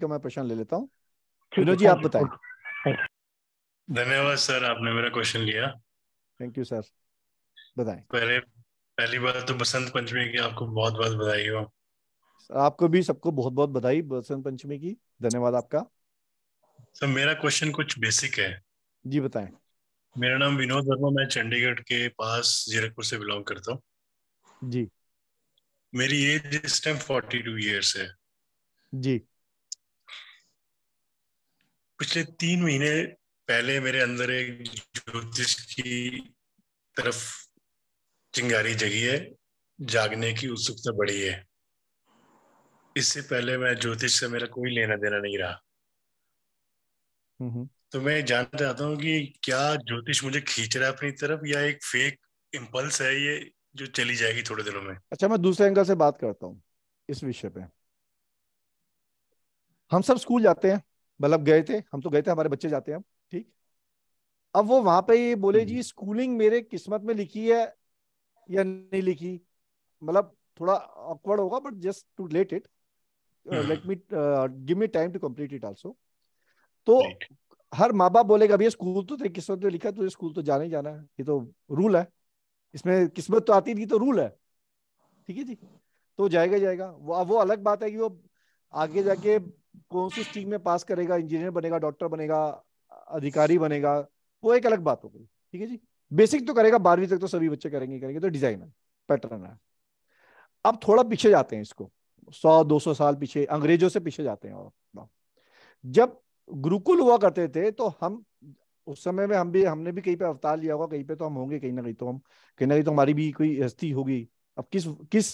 का मैं प्रश्न ले लेता हूँ। ठीक है, विनोद जी, आप थैंक यू। बताएं। Thank you. धन्यवाद सर, आपने मेरा क्वेश्चन लिया। थैंक यू सर, बताएं। पहली बात तो बसंत पंचमी की आपको बहुत बहुत बधाई हो। आपको भी सबको बहुत बहुत बधाई बसंत पंचमी की। धन्यवाद आपका। सर मेरा क्वेश्चन कुछ बेसिक है। जी बताएं। मेरा नाम विनोद वर्मा, मैं चंडीगढ़ के पास जीरकपुर से बिलोंग करता हूँ। जी मेरी एज इस टाइम 42 ईयर्स है। जी। पिछले 3 महीने पहले मेरे अंदर एक ज्योतिष की तरफ चिंगारी जगी है, जागने की उत्सुकता बढ़ी है। इससे पहले मैं ज्योतिष से मेरा कोई लेना देना नहीं रहा। तो मैं जानना चाहता हूँ कि क्या ज्योतिष मुझे खींच रहा है अपनी तरफ, या एक फेक इम्पल्स है ये जो चली जाएगी थोड़े दिनों में। अच्छा, मैं दूसरे एंगल से बात करता हूँ इस विषय पे। हम सब स्कूल जाते हैं, मतलब गए थे, हम तो गए थे, हमारे बच्चे जाते हैं अब, ठीक। अब वो वहां पे ये बोले जी स्कूलिंग मेरे किस्मत में लिखी है या नहीं लिखी, मतलब थोड़ा ऑकवर्ड होगा, but just to let it, let me give me time to complete it also. तो राइट। हर माँ बाप बोलेगा भैया स्कूल तो तेरी किस्मत में लिखा है, तुझे स्कूल तो जाना ही जाना है, ये तो रूल है, इसमें किस्मत तो आती नहीं, तो रूल है, ठीक है जी। तो जाएगा जाएगा, वो अलग बात है कि वो आगे जाके कौन सी स्ट्रीम में पास करेगा, इंजीनियर बनेगा, डॉक्टर बनेगा, अधिकारी बनेगा, वो एक अलग बात हो गई, ठीक है जी। बेसिक तो करेगा, 12वीं तक तो सभी बच्चे करेंगे करेंगे, तो डिजाइन है, पैटर्न है। अब थोड़ा पीछे जाते हैं इसको, 100-200 साल पीछे, अंग्रेजों से पीछे जाते हैं। और जब गुरुकुल हुआ करते थे तो हम उस समय में हमने भी कहीं पे अवतार लिया होगा, कहीं पे तो हम होंगे, कहीं ना कहीं तो हम, कहीं ना कहीं तो हमारी भी कोई हस्ती होगी। अब किस किस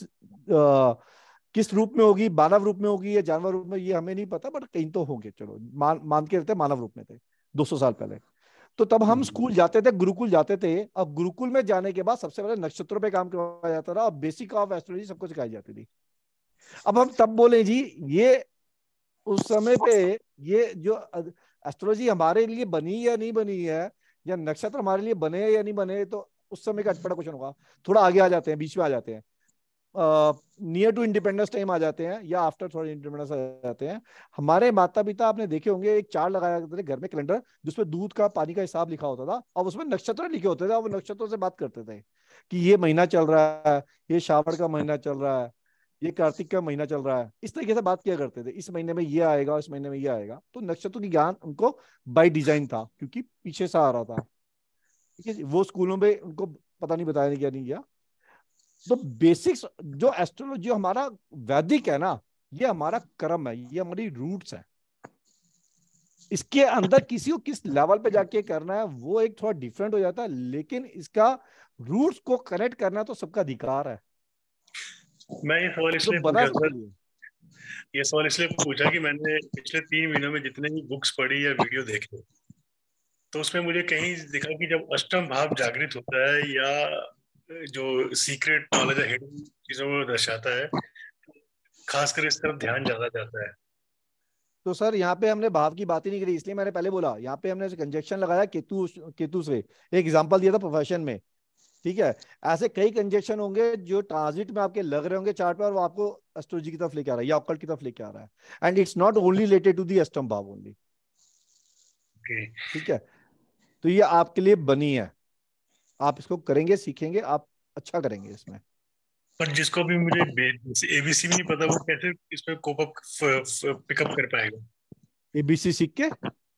किस रूप में होगी, मानव रूप में होगी या जानवर रूप में, ये हमें नहीं पता, बट कहीं तो होंगे, चलो मान के रहते हैं मानव रूप में थे 200 साल पहले। तो तब हम स्कूल जाते थे, गुरुकुल जाते थे। अब गुरुकुल में जाने के बाद सबसे पहले नक्षत्रों पे काम करवाया जाता था और बेसिक ऑफ एस्ट्रोलॉजी सबको सिखाई जाती थी। अब हम तब बोले जी ये उस समय पे ये जो एस्ट्रोलॉजी हमारे लिए बनी या नहीं बनी है, या नक्षत्र हमारे लिए बने या नहीं बने, तो उस समय का बड़ा क्वेश्चन होगा। थोड़ा आगे आ जाते हैं, बीच में आ जाते हैं, नियर टू इंडिपेंडेंस टाइम आ जाते हैं, या आफ्टर थोड़ा इंडिपेंडेंस आ जाते हैं। हमारे माता पिता, आपने देखे होंगे, एक चार्ट लगाया करते थे घर में, कैलेंडर, जिसमें दूध का पानी का हिसाब लिखा होता था, और उसमें नक्षत्र लिखे होते थे, और वो नक्षत्रों से बात करते थे कि ये महीना चल रहा है, ये श्रावण का महीना चल रहा है, ये कार्तिक का महीना चल रहा है, इस तरीके से बात किया करते थे। इस महीने में ये आएगा, इस महीने में ये आएगा। तो नक्षत्रों की ज्ञान उनको बाय डिजाइन था, क्योंकि पीछे से आ रहा था, ठीक है। वो स्कूलों में उनको पता नहीं बताया नहीं, क्या नहीं किया। तो बेसिक्स जो एस्ट्रोलॉजी हमारा वैदिक है ना, ये हमारा कर्म है, ये हमारी रूट्स है। इसके अंदर किसी को किस लेवल पे जाके करना है वो एक थोड़ा डिफरेंट हो जाता है, लेकिन इसका रूट्स को कनेक्ट करना तो सबका अधिकार है। मैं ये सवाल तो इसलिए बता पूछा सकते सर, हैं। ये सवाल इसलिए पूछा कि मैंने पिछले 3 महीनों में जितने भी बुक्स पढ़ी या वीडियो देखे, तो उसमें मुझे कहीं दिखा कि जब अष्टम भाव जागृत होता है, या जो सीक्रेट नॉलेज है, हिडन चीजों को दर्शाता है, खासकर इस तरफ ध्यान ज्यादा जाता है। तो सर यहाँ पे हमने भाव की बात ही नहीं करी, इसलिए मैंने पहले बोला, यहाँ पे हमने कंजक्शन लगाया केतु केतु से, एक एग्जांपल दिया था प्रोफेशन में, ठीक है। ऐसे कई कंजक्शन होंगे जो ट्रांजिट में आपके लग रहे होंगे चार्ट पर, और वो आपको एस्ट्रोलॉजी की तरफ लेके आ रहा है या ऑकल्ट की तरफ लेके आ रहा है, and it's not only related to the अष्टम भाव ओनली, ठीक है। तो ये आपके लिए बनी है, आप इसको करेंगे, सीखेंगे, आप अच्छा करेंगे इसमें। पर जिसको भी मुझे एबीसी भी नहीं पता, वो कैसे इसमें कोप अप पिकअप कर पाएगा? एबीसी सीख के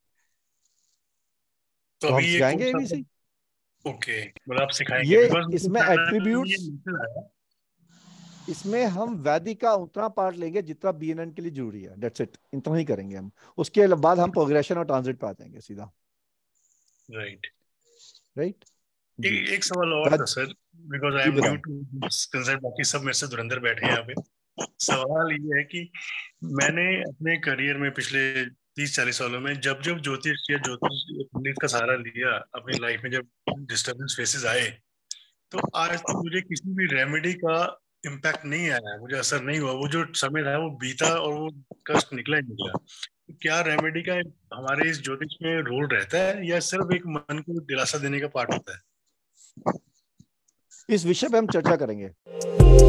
तो तो हम अभी ये कौन सिखाएंगे सा? एबीसी। ओके, मतलब आप सिखाएंगे, ये बिकॉज मुझे इसमें ये एट्रीब्यूट्स, मिसल आया। इसमें हम वैदिक का उतना पार्ट लेंगे जितना बीएनएन के लिए जरूरी है, दैट्स इट, इतना ही करेंगे हम। उसके बाद हम प्रोग्रेशन और ट्रांजिट पे आ जाएंगे सीधा, राइट। राइट जी। एक सवाल और था sir, because I G M new बताएं। टू दिस कंसेप्ट, बाकी सब मेरे से धुरंधर बैठे हैं यहाँ पे। सवाल ये है कि मैंने अपने करियर में पिछले 30-40 सालों में जब जब ज्योतिष या ज्योतिष पंडित का सहारा लिया अपनी लाइफ में, जब डिस्टर्बेंस फेसेस आए, तो आज तक मुझे किसी भी रेमेडी का इम्पैक्ट नहीं आया, मुझे असर नहीं हुआ। वो जो समय था वो बीता और वो कष्ट निकला ही निकला। तो क्या रेमेडी का हमारे इस ज्योतिष में रोल रहता है, या सिर्फ एक मन को दिलासा देने का पार्ट होता है? इस विषय पे हम चर्चा करेंगे।